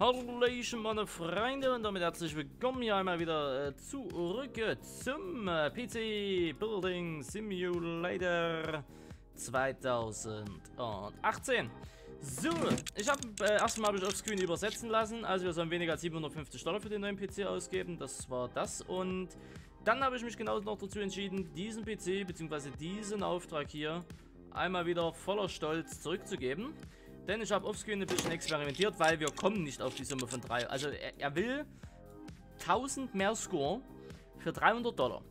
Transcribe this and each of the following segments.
Hallöchen meine Freunde und damit herzlich willkommen hier einmal wieder zurück zum PC Building Simulator 2018. So, ich habe erstmal auf Screen übersetzen lassen, also wir sollen weniger als $750 für den neuen PC ausgeben, das war das, und dann habe ich mich genauso noch dazu entschieden, diesen PC bzw. diesen Auftrag hier einmal wieder voller Stolz zurückzugeben. Denn ich habe offscreen ein bisschen experimentiert, weil wir kommen nicht auf die Summe von 3. Also er will 1000 mehr Score für $300.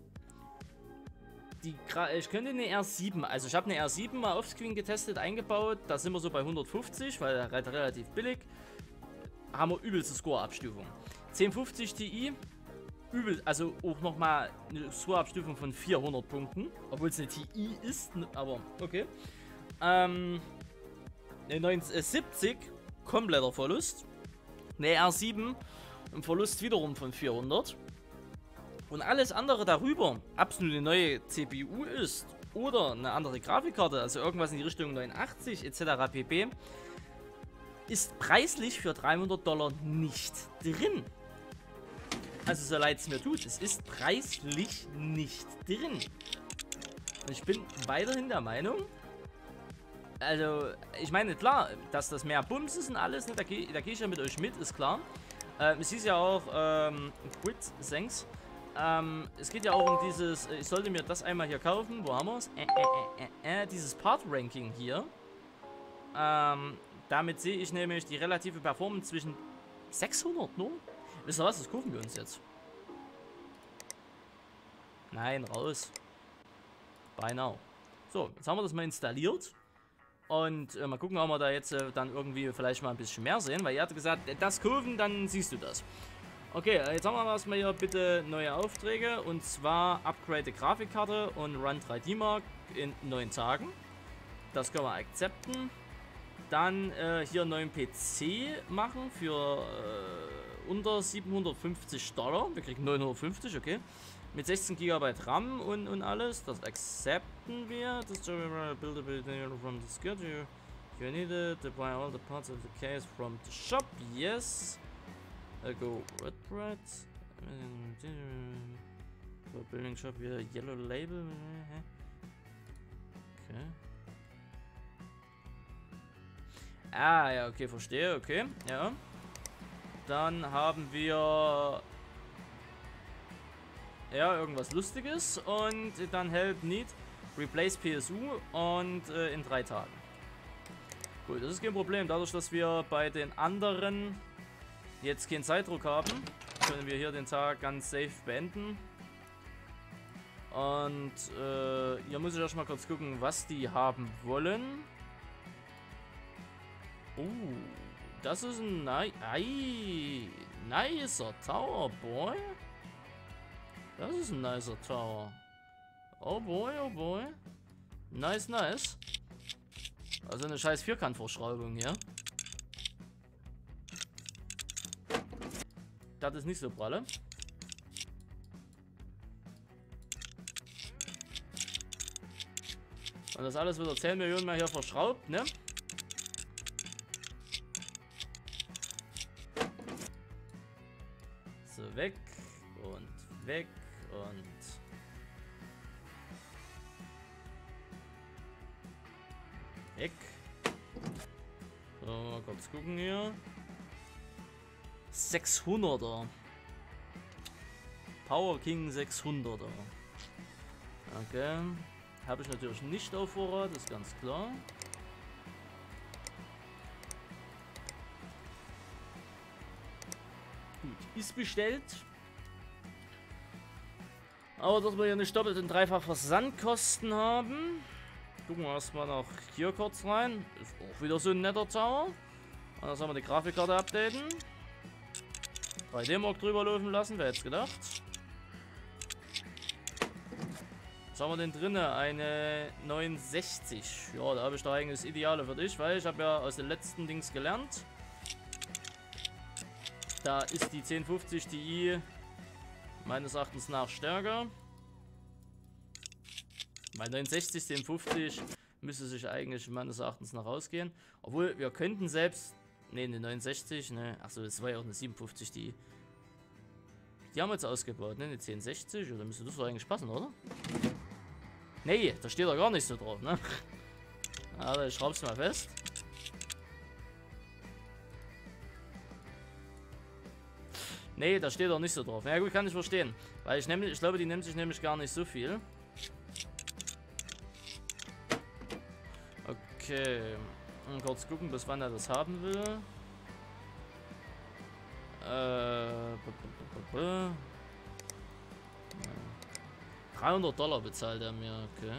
Ich könnte eine R7, also ich habe eine R7 mal offscreen getestet, eingebaut. Da sind wir so bei 150, weil er relativ billig. Haben wir übelste Score-Abstufung. 1050 Ti, übel, also auch nochmal eine Score-Abstufung von 400 Punkten. Obwohl es eine Ti ist, aber okay. 70, kompletter Verlust. Eine R7, ein Verlust wiederum von 400. Und alles andere darüber, absolut eine neue CPU ist oder eine andere Grafikkarte, also irgendwas in die Richtung 89 etc. pp., ist preislich für $300 nicht drin. Also so leid es mir tut, es ist preislich nicht drin. Und ich bin weiterhin der Meinung, also, ich meine, klar, dass das mehr Bums ist und alles, ne, da geh ich ja mit euch mit, ist klar. Es hieß ja auch, Quit, thanks. Es geht ja auch um dieses, ich sollte mir das einmal hier kaufen, wo haben wir es? Dieses Part-Ranking hier. Damit sehe ich nämlich die relative Performance zwischen 600 nur. Wisst ihr was, das kaufen wir uns jetzt. Nein, raus. Buy now. So, jetzt haben wir das mal installiert. Und mal gucken, ob wir da jetzt dann irgendwie vielleicht mal ein bisschen mehr sehen. Weil ihr hatte gesagt, das kaufen, dann siehst du das. Okay, jetzt haben wir erstmal hier bitte neue Aufträge. Und zwar upgrade Grafikkarte und Run 3D Mark in 9 Tagen. Das können wir akzepten. Dann hier einen neuen PC machen für unter $750. Wir kriegen 950, okay. Mit 16 GB RAM und alles. Das akzepten wir. Das buildability from the schedule. You need to buy all the parts of the case from the shop. Yes. Go red bread. Building shop here. Yellow label. Okay. Ah, ja, okay, verstehe. Okay, ja. Dann haben wir... ja, irgendwas Lustiges und dann Help Need Replace PSU und in 3 Tagen. Gut, das ist kein Problem. Dadurch, dass wir bei den anderen jetzt keinen Zeitdruck haben, können wir hier den Tag ganz safe beenden. Und hier muss ich erstmal kurz gucken, was die haben wollen. Das ist ein nicer Tower, boy. Das ist ein nicer Tower. Oh boy, oh boy. Nice, nice. Also eine scheiß Vierkantverschraubung hier. Das ist nicht so pralle. Und das alles wieder 10 Millionen mehr hier verschraubt, ne? So, weg und weg. Und weg. So, mal kurz gucken hier. 600er. Power King 600er. Okay. Habe ich natürlich nicht auf Vorrat, ist ganz klar. Gut, ist bestellt. Aber dass wir hier nicht doppelt und dreifach Versandkosten haben. Gucken wir erstmal noch hier kurz rein. Ist auch wieder so ein netter Tower. Und dann sollen wir die Grafikkarte updaten. 3D Mark drüber laufen lassen, wer hätte es gedacht. Was haben wir denn drin? Eine 69. Ja, da habe ich da eigentlich das Ideale für dich, weil ich habe ja aus den letzten Dings gelernt. Da ist die 1050 Ti meines Erachtens nach stärker. Bei 69, 1050 müsste sich eigentlich meines Erachtens nach rausgehen. Obwohl, wir könnten selbst Ne, eine 69, ne. Achso, das war ja auch eine 57, die haben wir jetzt ausgebaut, ne? Eine 1060, oder müsste das doch eigentlich passen, oder? Nee, da steht doch gar nicht so drauf, ne? Also, ich schraub's mal fest. Nee, da steht doch nicht so drauf. Ja gut, kann ich verstehen. Weil ich glaube, die nimmt sich nämlich gar nicht so viel. Okay. Und kurz gucken, bis wann er das haben will. 300 Dollar bezahlt er mir, okay.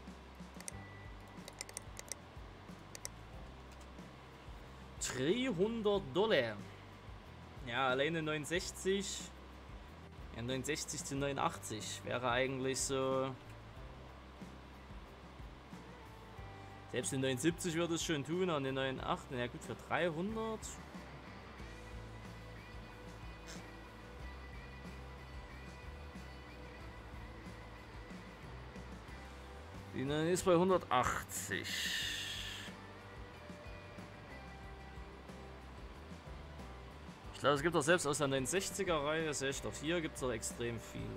$300. Ja, alleine 69. Ja, 69 zu 89 wäre eigentlich so. Selbst die 79 würde es schon tun, und die 89, ja gut, für 300. Die ist bei 180. Ich glaube, es gibt doch selbst aus der 69er-Reihe, sehe ich doch hier, gibt es doch extrem viele.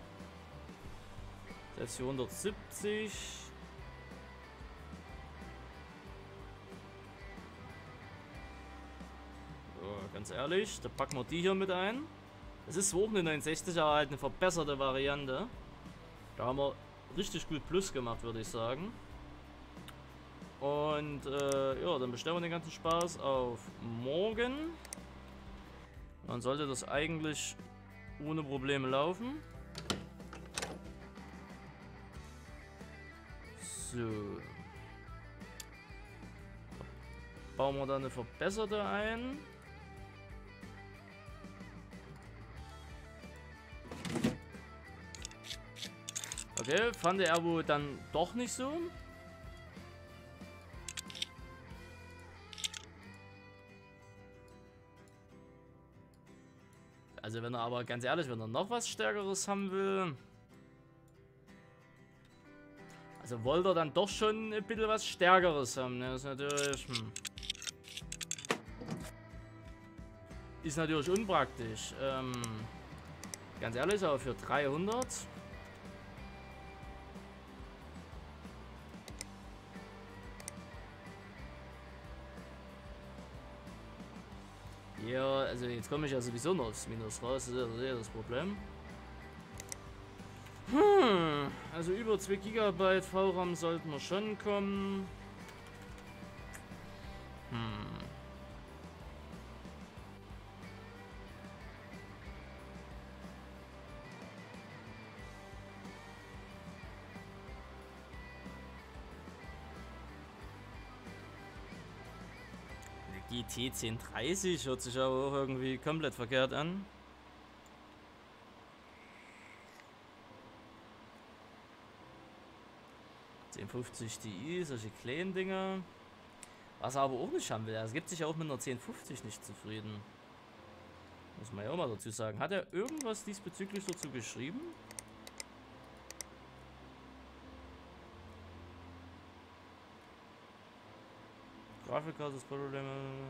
Selbst für 170. So, ganz ehrlich, da packen wir die hier mit ein. Es ist zwar auch eine 69, aber halt eine verbesserte Variante. Da haben wir richtig gut Plus gemacht, würde ich sagen. Und ja, dann bestellen wir den ganzen Spaß auf morgen. Dann sollte das eigentlich ohne Probleme laufen. So. Bauen wir da eine verbesserte ein. Okay, fand er wohl dann doch nicht so. Also wenn er aber, ganz ehrlich, wenn er noch was Stärkeres haben will. Also wollte er dann doch schon ein bisschen was Stärkeres haben. Ne? Das ist natürlich... Ist natürlich unpraktisch. Ganz ehrlich, aber für 300... Ja, also jetzt komme ich ja sowieso noch aufs Minus raus, das ist ja das Problem. Also über 2 GB VRAM sollten wir schon kommen. Die T1030 hört sich aber auch irgendwie komplett verkehrt an. .1050 Ti, solche kleinen Dinger. Was er aber auch nicht haben will. Er gibt sich ja auch mit einer 1050 nicht zufrieden. Muss man ja auch mal dazu sagen. Hat er irgendwas diesbezüglich dazu geschrieben? Grafikkarte ist Problem.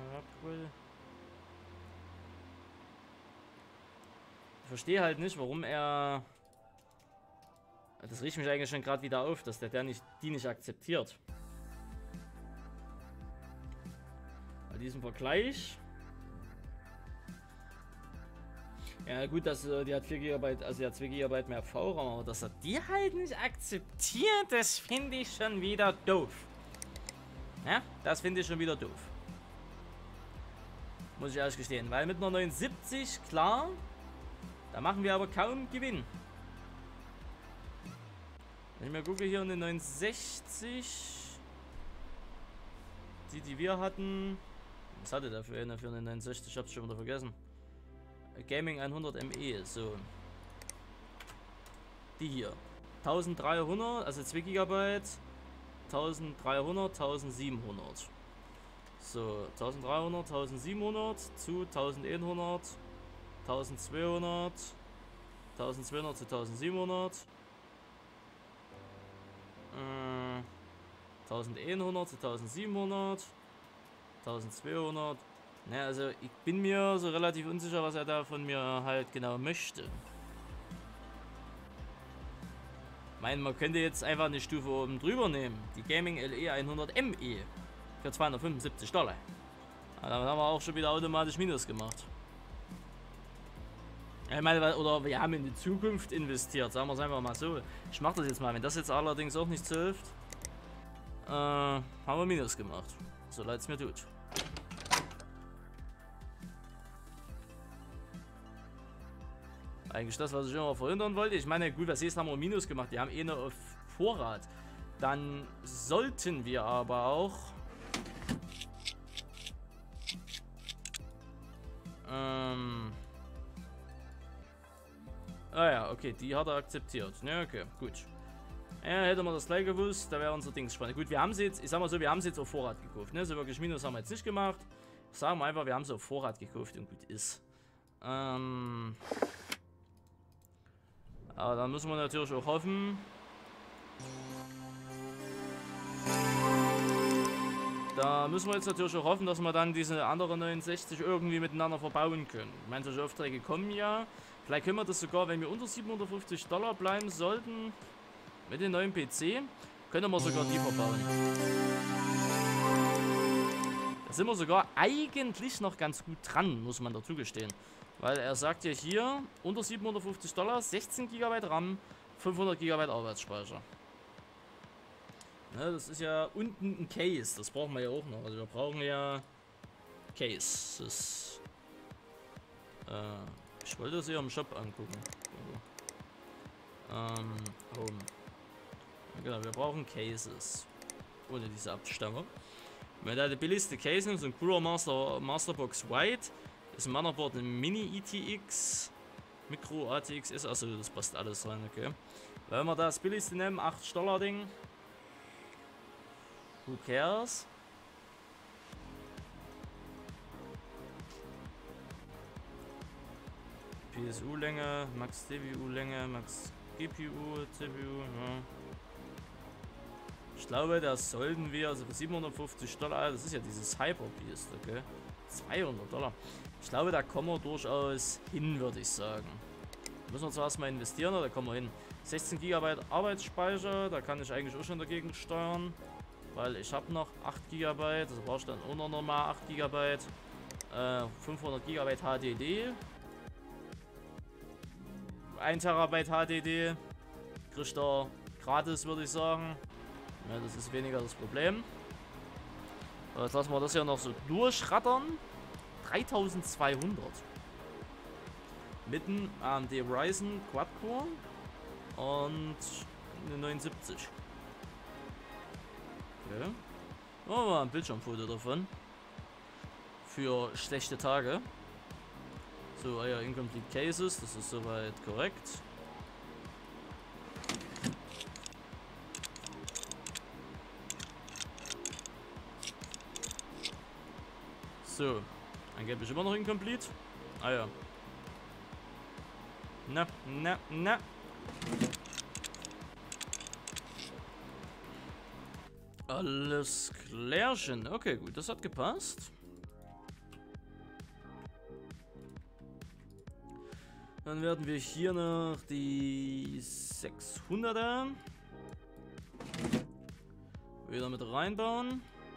Ich verstehe halt nicht, warum er... Das riecht mich eigentlich schon gerade wieder auf, dass der die nicht akzeptiert. Bei diesem Vergleich... Ja gut, dass die hat 4 GB, also die hat 2 GB mehr VRAM, aber dass er die halt nicht akzeptiert, das finde ich schon wieder doof. Ja, das finde ich schon wieder doof. Muss ich ehrlich gestehen, weil mit einer 79, klar, da machen wir aber kaum Gewinn. Wenn ich mir gucke, hier eine 69, die wir hatten, was hatte der für eine 69, ich hab's schon wieder vergessen. Gaming 100 ME, so. Die hier. 1300, also 2 GB, 1300, 1700. So, 1300, 1700 zu 1100, 1200, 1200 zu 1700. 1100 zu 1700, 1200 Ne, also ich bin mir so relativ unsicher, was er da von mir halt genau möchte. Ich meine, man könnte jetzt einfach eine Stufe oben drüber nehmen. Die Gaming LE 100 ME für $275. Ja, damit haben wir auch schon wieder automatisch Minus gemacht. Ich meine, oder wir haben in die Zukunft investiert, sagen wir es einfach mal so. Ich mache das jetzt mal, wenn das jetzt allerdings auch nicht so hilft, haben wir Minus gemacht. So leid es mir tut. Eigentlich das, was ich immer verhindern wollte. Ich meine, gut, was jetzt haben wir Minus gemacht. Die haben eh noch auf Vorrat. Dann sollten wir aber auch ah ja, okay, die hat er akzeptiert. Ja, okay, gut. Ja, hätte man das gleich gewusst, da wäre unser Dings spannend. Gut, wir haben sie jetzt, ich sag mal so, wir haben sie jetzt auf Vorrat gekauft. Ne? So wirklich Minus haben wir jetzt nicht gemacht. Sagen wir einfach, wir haben sie auf Vorrat gekauft und gut ist. Aber dann müssen wir natürlich auch hoffen. Da müssen wir jetzt natürlich auch hoffen, dass wir dann diese andere 69 irgendwie miteinander verbauen können. Ich meine, solche Aufträge kommen ja. Vielleicht können wir das sogar, wenn wir unter $750 bleiben sollten, mit dem neuen PC, können wir sogar die verbauen. Da sind wir sogar eigentlich noch ganz gut dran, muss man dazu gestehen. Weil er sagt ja hier, unter $750, 16 GB RAM, 500 GB Arbeitsspeicher. Ne, das ist ja unten ein Case, das brauchen wir ja auch noch. Also wir brauchen ja Cases. Ich wollte das hier im Shop angucken. Home. Genau, wir brauchen Cases. Ohne diese Abstammung. Wenn da die billigste Case nimmt, so ein cooler Masterbox White, ist ein Motherboard ein Mini ETX, Micro ATX ist, also das passt alles rein, okay. Wenn wir das billigste nehmen, $8 Ding. Who cares? PSU-Länge, Max CPU-Länge, Max GPU, CPU, ja. Ich glaube, da sollten wir, also für $750, das ist ja dieses Hyper-Beast, okay? $200. Ich glaube, da kommen wir durchaus hin, würde ich sagen. Müssen wir zwar erstmal investieren, aber da kommen wir hin. 16 GB Arbeitsspeicher, da kann ich eigentlich auch schon dagegen steuern. Weil ich habe noch 8 GB, also brauche ich dann auch noch normal 8 GB. 500 GB HDD. 1 TB HDD. Kriegt er gratis, würde ich sagen. Ja, das ist weniger das Problem. Jetzt lassen wir das hier noch so durchrattern. 3200. Mit einem AMD Ryzen Quad-Core und eine 79. Okay. Machen wir mal ein Bildschirmfoto davon. Für schlechte Tage. So, euer Incomplete Cases, das ist soweit korrekt. So, angeblich immer noch incomplete. Ah ja. Na. Alles klärchen. Okay, gut, das hat gepasst. Dann werden wir hier noch die 600er wieder mit reinbauen.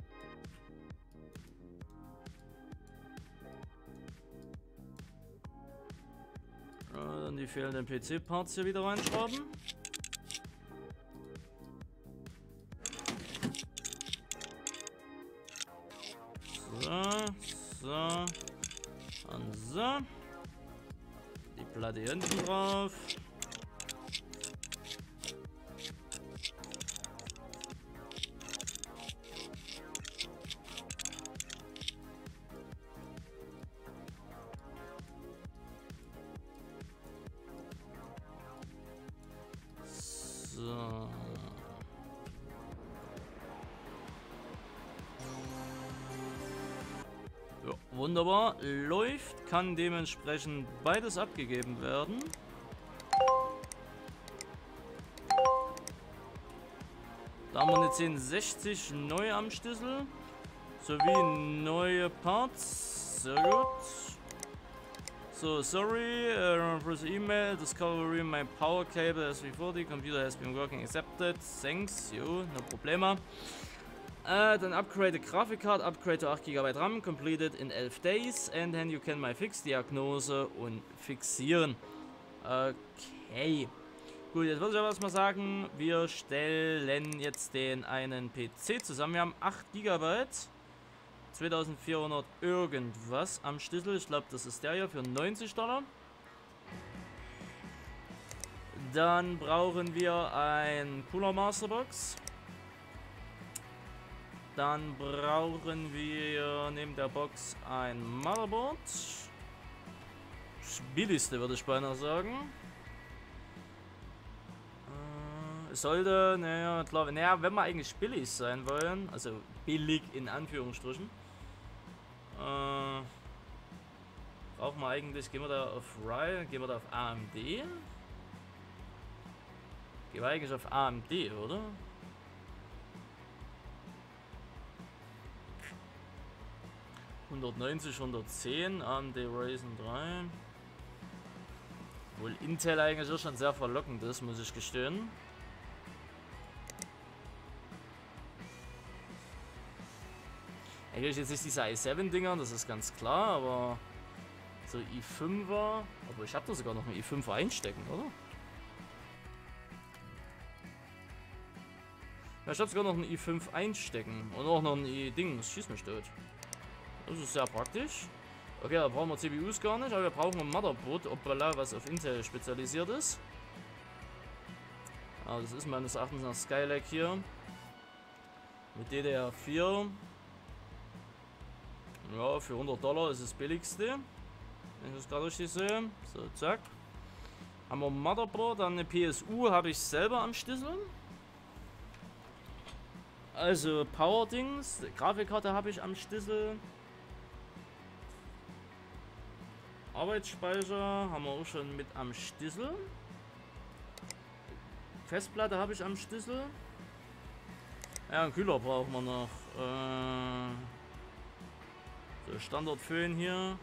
Dann die fehlenden PC-Parts hier wieder reinschrauben. So. Und so. Die Platte hier hinten drauf. So. Ja, wunderbar. Läuft, kann dementsprechend beides abgegeben werden. Da haben wir eine 1060 neu am Schlüssel. Sowie neue Parts. Sehr gut. So, sorry, for the email, discovery my power cable SV40, computer has been working, accepted, thanks, jo, no problema. Dann upgrade Grafikcard, upgrade to 8 GB RAM, completed in 11 days, and then you can my fix, Diagnose und fixieren. Okay. Gut, jetzt würde ich aber erstmal sagen, wir stellen jetzt den einen PC zusammen. Wir haben 8 GB, 2400 irgendwas am Schlüssel. Ich glaube, das ist der hier für $90. Dann brauchen wir ein Cooler Masterbox. Dann brauchen wir neben der Box ein Motherboard. Das billigste würde ich beinahe sagen. Es sollte, naja, klar, naja, wenn wir eigentlich billig sein wollen, also billig in Anführungsstrichen, brauchen wir eigentlich, gehen wir da auf Ryzen, gehen wir da auf AMD? Gehen wir eigentlich auf AMD, oder? $190, 110, AMD Ryzen 3. Obwohl Intel eigentlich auch schon sehr verlockend ist, muss ich gestehen. Eigentlich jetzt nicht diese i7-Dinger, das ist ganz klar, aber so i5er, aber ich habe da sogar noch einen i5er einstecken, oder? Ja, ich habe sogar noch einen i5 einstecken und auch noch ein i-Ding, das schießt mich tot. Das ist sehr praktisch. Okay, da brauchen wir CPUs gar nicht, aber wir brauchen ein Motherboard, was auf Intel spezialisiert ist. Aber das ist meines Erachtens nach Skylake hier. Mit DDR4. Ja, für $100 ist das billigste. Wenn ich das gerade richtig sehe. So, zack. Haben wir ein Motherboard, dann eine PSU habe ich selber am Schlüssel. Also Power-Dings, Grafikkarte habe ich am Schlüssel. Arbeitsspeicher haben wir auch schon mit am Schlüssel. Festplatte habe ich am Schlüssel. Ja, einen Kühler brauchen wir noch. So, Standardföhn hier.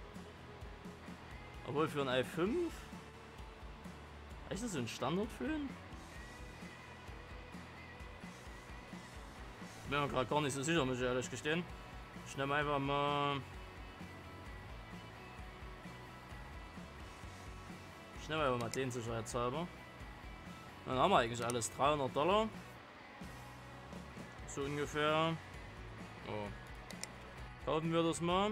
Obwohl für ein i5. Ist das so ein Standardföhn? Ich bin mir gerade gar nicht so sicher, muss ich ehrlich gestehen. Ich nehme einfach mal. Ich nehme einfach mal den sicherheitshalber. Dann haben wir eigentlich alles. $300. So ungefähr. Oh. Kaufen wir das mal.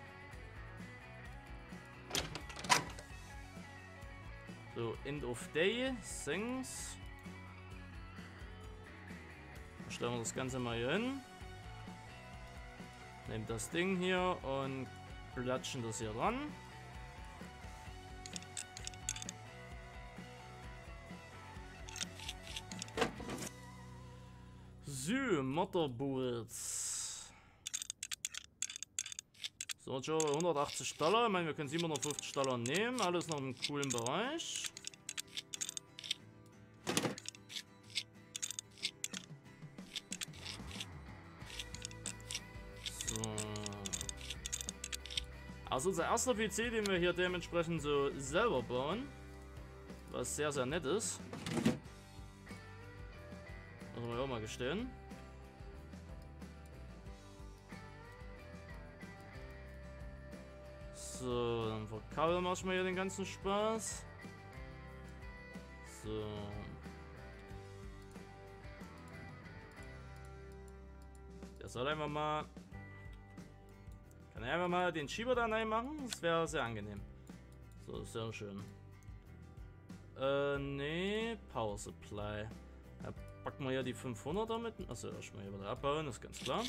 So, End of Day. Things. Dann stellen wir das Ganze mal hier hin. Nehmen das Ding hier und klatschen das hier dran. So, Motherboards. So, schon $180. Ich meine, wir können $750 nehmen. Alles noch im coolen Bereich. So. Also unser erster PC, den wir hier dementsprechend so selber bauen. Was sehr, sehr nett ist. Muss man ja auch mal gestehen. So, dann verkabeln wir erstmal hier den ganzen Spaß. So. Der soll einfach mal. Kann er einfach mal den Schieber da reinmachen? Das wäre sehr angenehm. So, sehr schön. Nee, Power Supply. Ja, packen wir hier die 500er mit. Achso, erstmal hier wieder abbauen, ist ganz klar.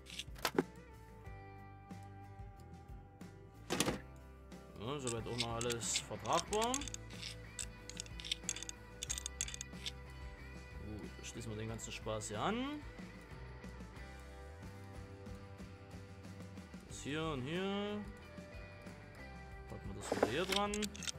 Ja, soweit auch noch alles vertragbar. Gut, schließen wir den ganzen Spaß hier an. Das hier und hier. Packen wir das wieder hier dran.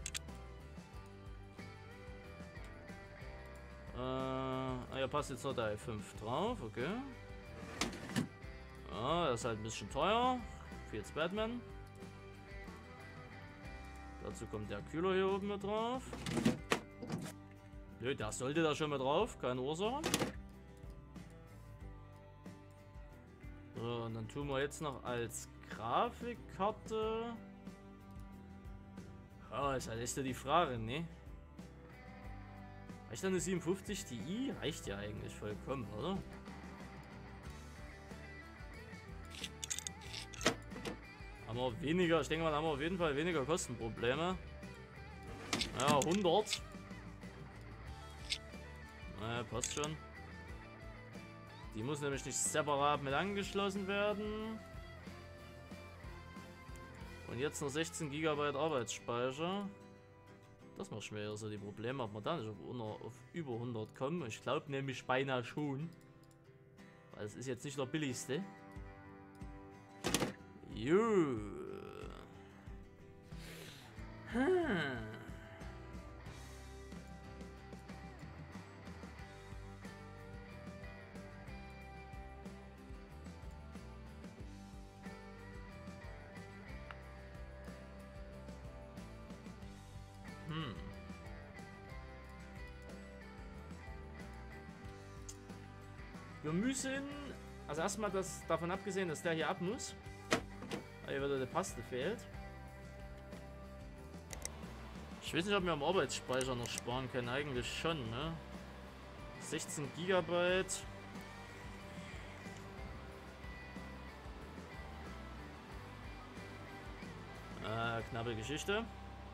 Ja, passt jetzt noch der i5 drauf, okay. Ja, das ist halt ein bisschen teuer. Für jetzt Batman. Dazu kommt der Kühler hier oben mit drauf. Nö, der sollte da schon mit drauf, keine Ursache. So, und dann tun wir jetzt noch als Grafikkarte. Oh, ist halt echt die Frage, ne? Reicht eine 57 Ti? Reicht ja eigentlich vollkommen, oder? Haben wir weniger, ich denke mal, haben wir auf jeden Fall weniger Kostenprobleme. Ja, 100. Naja, passt schon. Die muss nämlich nicht separat mit angeschlossen werden. Und jetzt noch 16 GB Arbeitsspeicher. Das macht schwer, so die Probleme, ob wir da nicht auf über 100 kommen. Ich glaube nämlich beinahe schon. Weil es ist jetzt nicht der billigste. Jo. Wir müssen, also erstmal das davon abgesehen, dass der hier ab muss, weil hier wieder die Paste fehlt. Ich weiß nicht, ob wir am Arbeitsspeicher noch sparen können, eigentlich schon, ne? 16 GB. Knappe Geschichte.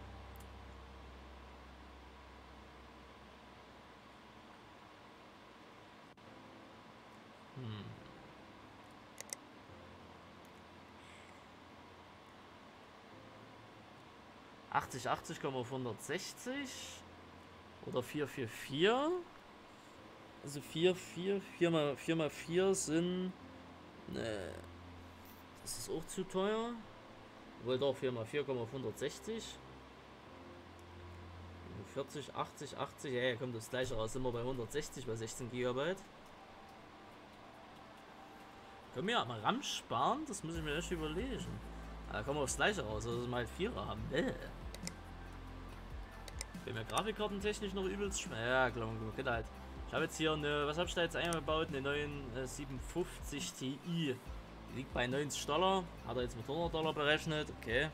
80 kommen auf 160 oder 444. Also 4 mal 4 sind. Ne, das ist auch zu teuer. Wohl doch 4 mal 4 kommen auf 160. 40, 80, ja, kommt das gleiche raus. Sind wir bei 160 bei 16 GB. Können wir ja mal RAM sparen? Das muss ich mir echt überlegen. Da kommen wir aufs gleiche raus, also dass wir halt 4er haben. Wenn wir grafikkartentechnisch noch übelst schwer. Ja, klar, geht halt. Ich habe jetzt hier eine, was habe ich da jetzt eingebaut? Eine 957 Ti. Die liegt bei 90 $. Hat er jetzt mit 100 $ berechnet. Okay.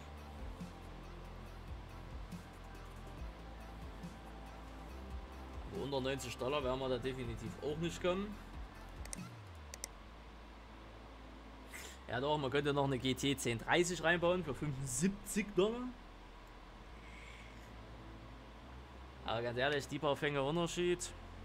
Aber unter 90 $ werden wir da definitiv auch nicht kommen. Ja doch, man könnte noch eine GT 1030 reinbauen für 75 $. Aber ganz ehrlich, die paar Fänge Unterschied.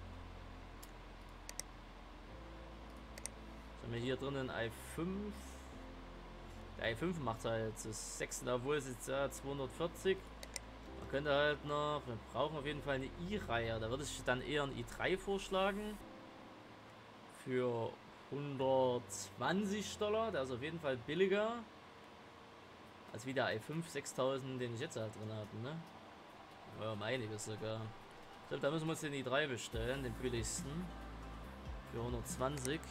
Haben wir hier drinnen i5. Der i5 macht halt das 6. Obwohl es jetzt 240. Man könnte halt noch, wir brauchen auf jeden Fall eine i-Reihe. Da würde ich dann eher ein i3 vorschlagen. Für 120 $. Der ist auf jeden Fall billiger. Als wie der i5 6000, den ich jetzt halt drin habe, ne? Ja, um einiges sogar. Ich glaube, da müssen wir uns den i3 bestellen, den billigsten. Für 120.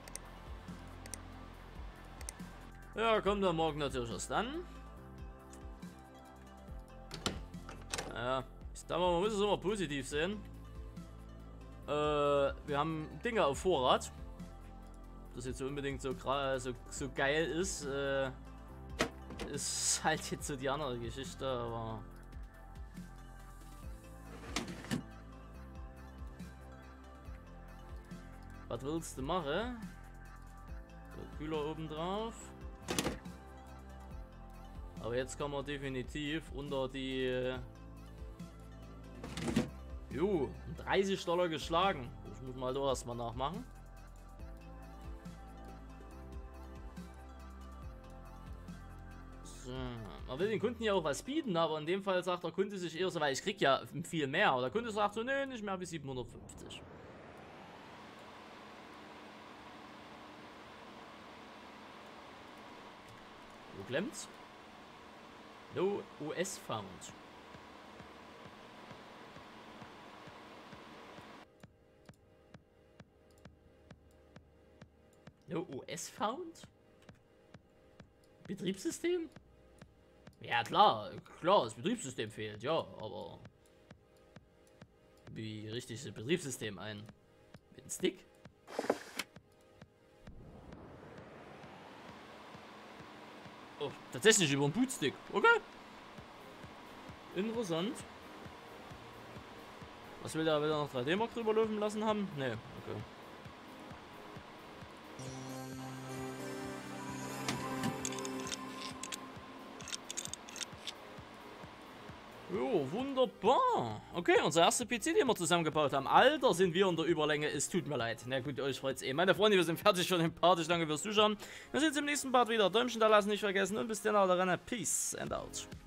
Ja, kommt dann morgen natürlich erst dann. Ja, ich sag mal, man muss es immer positiv sehen. Wir haben Dinge auf Vorrat. Ob das jetzt so unbedingt so geil ist, ist halt jetzt so die andere Geschichte, aber. Was willst du machen? So, Kühler oben drauf. Aber jetzt kann man definitiv unter die 30 $ geschlagen. Ich muss mal doch erstmal nachmachen. So. Man will den Kunden ja auch was bieten, aber in dem Fall sagt der Kunde sich eher so, weil ich krieg ja viel mehr. Und der Kunde sagt so, nee, nicht mehr wie 750. Wo klemmt's? No OS found. No OS found? Betriebssystem? Ja, klar, das Betriebssystem fehlt, ja, aber wie richte ich das Betriebssystem ein? Mit dem Stick? Oh, tatsächlich über den Bootstick, okay. Interessant. Was will der wieder noch 3D-Mark drüber laufen lassen haben? Ne, okay. Jo, wunderbar. Okay, unser erster PC, den wir zusammengebaut haben. Alter, sind wir in der Überlänge. Es tut mir leid. Na gut, euch freut's eh. Meine Freunde, wir sind fertig für den Part. Ich danke fürs Zuschauen. Wir sehen uns im nächsten Part wieder. Däumchen da lassen nicht vergessen. Und bis dann, haut rein. Peace and out.